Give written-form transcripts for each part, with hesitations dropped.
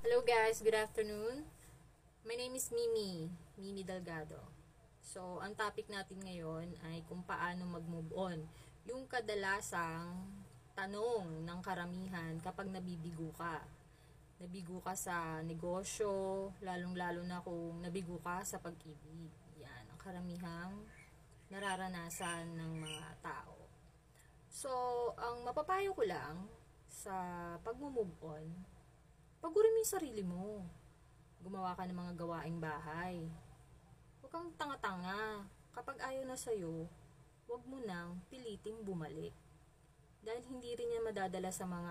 Hello guys, good afternoon. My name is Mimi Delgado. So, ang topic natin ngayon ay kung paano mag-move on. Yung kadalasang tanong ng karamihan kapag nabibigo ka. Nabigo ka sa negosyo, lalong-lalo na kung nabigo ka sa pag-ibig. Yan, ang karamihang nararanasan ng mga tao. So, ang mapapayo ko lang sa pag-move on, pagurin mo yung sarili mo. Gumawa ka ng mga gawaing bahay. Huwag kang tanga-tanga. Kapag ayaw na sa'yo, huwag mo nang piliting bumalik. Dahil hindi rin yan madadala sa mga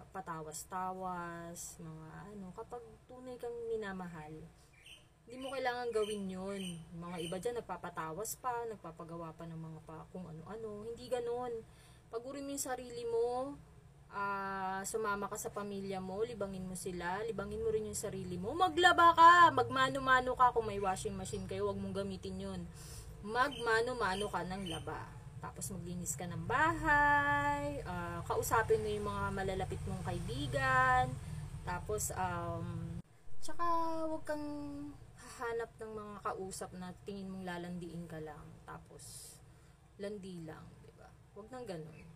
patawas-tawas, kapag tunay kang minamahal. Hindi mo kailangan gawin yun. Mga iba dyan nagpapatawas pa, nagpapagawa pa ng mga kung ano-ano. Hindi ganon. Pagurin mo yung sarili mo, sumama ka sa pamilya mo, libangin mo sila, libangin mo rin yung sarili mo, maglaba ka, magmano-mano ka, kung may washing machine kayo, wag mong gamitin yun, magmano-mano ka ng laba, tapos maglinis ka ng bahay, kausapin mo yung mga malalapit mong kaibigan, tapos tsaka wag kang hahanap ng mga kausap na tingin mong lalandiin ka lang, tapos landi lang, diba? Wag nang ganun.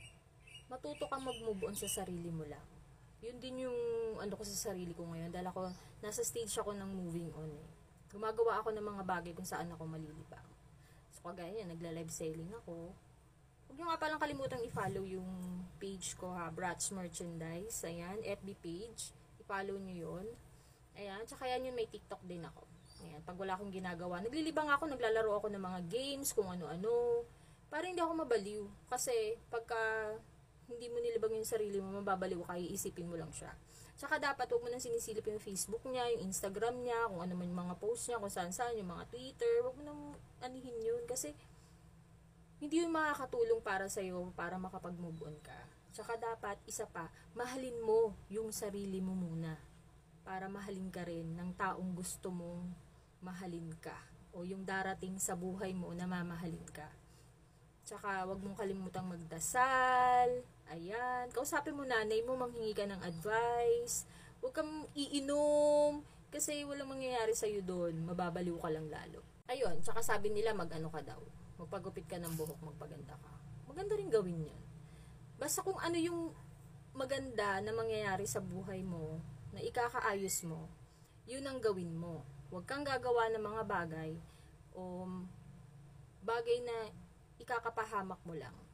Matuto kang mag-move on sa sarili mo lang. Yun din yung ko sa sarili ko ngayon. Dahil ako, nasa stage ako ng moving on eh. Gumagawa ako ng mga bagay kung saan ako malilibang. So kagaya yan, nagla-live selling ako. Huwag nyo nga palang kalimutang i-follow yung page ko ha, Bratz Merchandise. Ayan, FB page. I-follow nyo yun. Ayan, tsaka yan yun, may TikTok din ako. Ayan, pag wala akong ginagawa, naglilibang ako, naglalaro ako ng mga games, kung ano-ano. Para hindi ako mabaliw. Kasi pagka hindi mo nilibang yung sarili mo, mababaliw ka, iisipin mo lang siya. Tsaka dapat huwag mo nang sinisilip yung Facebook niya, yung Instagram niya, kung ano man yung mga post niya, kung saan-saan, yung mga Twitter, huwag mo nang anihin yun. Kasi hindi yun makakatulong para sa'yo, para makapag-move on ka. Tsaka dapat, isa pa, mahalin mo yung sarili mo muna. Para mahalin ka rin ng taong gusto mong mahalin ka. O yung darating sa buhay mo na mamahalin ka. Tsaka, wag mong kalimutang magdasal. Ayan. Kausapin mo nanay mo, manghingi ka ng advice. Huwag kang iinom. Kasi walang mangyayari sa'yo doon. Mababaliw ka lang lalo. Ayun. Tsaka sabi nila, mag-ano ka daw. Magpagupit ka ng buhok, magpaganda ka. Maganda rin gawin yan. Basta kung ano yung maganda na mangyayari sa buhay mo, na ikakaayos mo, yun ang gawin mo. Huwag kang gagawa ng mga bagay o bagay na ikakapahamak mo lang.